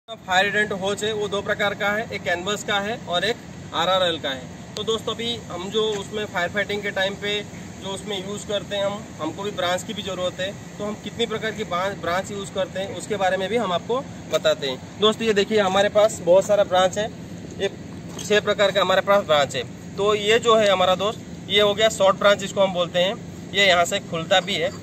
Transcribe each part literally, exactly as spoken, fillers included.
Fire hydrant होच है वो दो प्रकार का है, एक कैनवस का है और एक आरआरएल का है। तो दोस्तों अभी हम जो उसमें फायर फाइटिंग के टाइम पे जो उसमें यूज़ करते हैं, हम हमको भी ब्रांच की भी ज़रूरत है, तो हम कितनी प्रकार की ब्रांच यूज़ करते हैं उसके बारे में भी हम आपको बताते हैं। दोस्तों ये देखिए हमारे पास बहुत सारा ब्रांच है, ये छः प्रकार का हमारे पास ब्रांच है। तो ये जो है हमारा दोस्त, ये हो गया शॉर्ट ब्रांच, इसको हम बोलते हैं। ये यहाँ से खुलता भी है,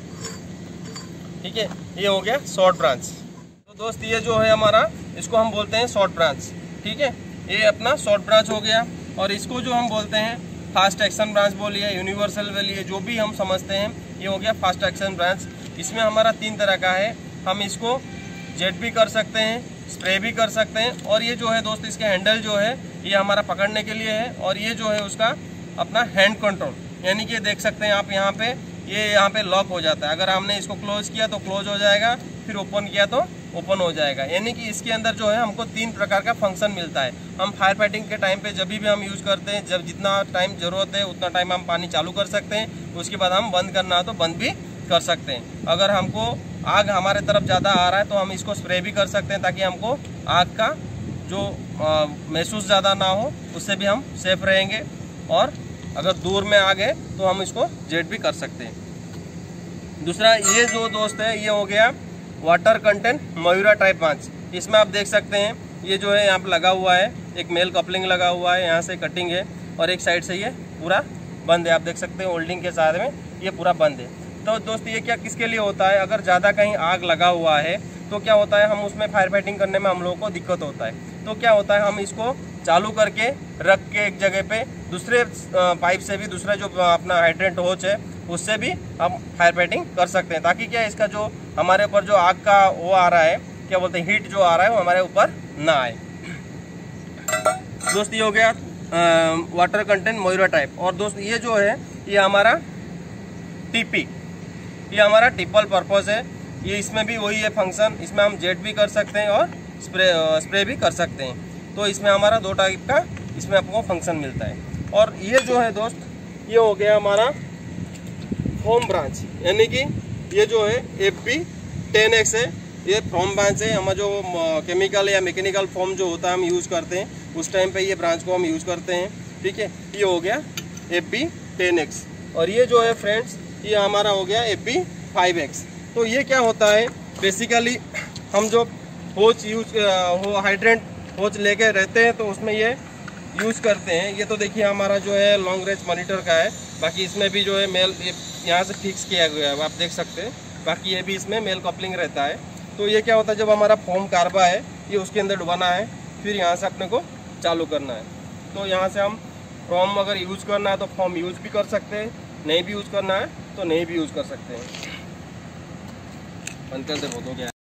ठीक है, ये हो गया शॉर्ट ब्रांच। तो दोस्त ये जो है हमारा, इसको हम बोलते हैं शॉर्ट ब्रांच, ठीक है, ये अपना शॉर्ट ब्रांच हो गया। और इसको जो हम बोलते हैं फास्ट एक्शन ब्रांच बोलिए, यूनिवर्सल बोलिए, जो भी हम समझते हैं, ये हो गया फास्ट एक्शन ब्रांच। इसमें हमारा तीन तरह का है, हम इसको जेट भी कर सकते हैं, स्प्रे भी कर सकते हैं। और ये जो है दोस्त, इसके हैंडल जो है ये हमारा पकड़ने के लिए है, और ये जो है उसका अपना हैंड कंट्रोल, यानी कि देख सकते हैं आप यहाँ पे, ये यहाँ पे लॉक हो जाता है। अगर हमने इसको क्लोज किया तो क्लोज हो जाएगा, फिर ओपन किया तो ओपन हो जाएगा। यानी कि इसके अंदर जो है हमको तीन प्रकार का फंक्शन मिलता है। हम फायर फाइटिंग के टाइम पे जब भी हम यूज़ करते हैं, जब जितना टाइम ज़रूरत है उतना टाइम हम पानी चालू कर सकते हैं, उसके बाद हम बंद करना हो तो बंद भी कर सकते हैं। अगर हमको आग हमारे तरफ ज़्यादा आ रहा है तो हम इसको स्प्रे भी कर सकते हैं, ताकि हमको आग का जो महसूस ज़्यादा ना हो, उससे भी हम सेफ रहेंगे। और अगर दूर में आग है तो हम इसको जेट भी कर सकते हैं। दूसरा ये जो दोस्त है, ये हो गया water content Mayura type branch. इसमें आप देख सकते हैं ये जो है यहाँ पर लगा हुआ है, एक मेल कपलिंग लगा हुआ है, यहाँ से कटिंग है और एक साइड से ये पूरा बंद है। आप देख सकते हैं होल्डिंग के साथ में ये पूरा बंद है। तो दोस्त ये क्या किसके लिए होता है, अगर ज़्यादा कहीं आग लगा हुआ है तो क्या होता है, हम उसमें फायर फाइटिंग करने में हम लोगों को दिक्कत होता है। तो क्या होता है, हम इसको चालू करके रख के एक जगह पे दूसरे पाइप से भी, दूसरा जो अपना हाइड्रेंट होच है उससे भी हम फायर फाइटिंग कर सकते हैं, ताकि क्या इसका जो हमारे ऊपर जो आग का वो आ रहा है, क्या बोलते हैं, हीट जो आ रहा है वो हमारे ऊपर ना आए। दोस्त ये हो गया वाटर कंटेंट मयूरा टाइप। और दोस्त ये जो है ये हमारा टीपी, ये हमारा ट्रिपल पर्पस है। ये इसमें भी वही है फंक्शन, इसमें हम जेट भी कर सकते हैं और स्प्रे स्प्रे भी कर सकते हैं। तो इसमें हमारा दो टाइप का इसमें आपको फंक्शन मिलता है। और ये जो है दोस्त, ये हो गया हमारा फोम ब्रांच, यानी कि ये जो है एफ पी टेन एक्स है, ये फोम ब्रांच है। हमारा जो केमिकल या मैकेनिकल फोम जो होता है हम यूज़ करते हैं, उस टाइम पे ये ब्रांच को हम यूज़ करते हैं, ठीक है। ये हो गया एफ पी टेन एक्स। और ये जो है फ्रेंड्स, ये हमारा हो गया एफ पी फाइव एक्स। तो ये क्या होता है, बेसिकली हम जो होच यूज हो हाइड्रेंट होच लेके रहते हैं तो उसमें ये यूज़ करते हैं। ये तो देखिए हमारा जो है लॉन्ग रेंज मॉनिटर का है, बाकी इसमें भी जो है मेल यहाँ से फिक्स किया गया है, आप देख सकते हैं। बाकी ये भी इसमें मेल कपलिंग रहता है। तो ये क्या होता है, जब हमारा फोम कार्बा है ये उसके अंदर डुबाना है, फिर यहाँ से अपने को चालू करना है। तो यहाँ से हम फोम अगर यूज़ करना है तो फोम यूज़ भी कर सकते हैं, नहीं भी यूज़ करना है तो नहीं भी यूज़ कर सकते हैं। बंद कर दे, बहुत हो गया।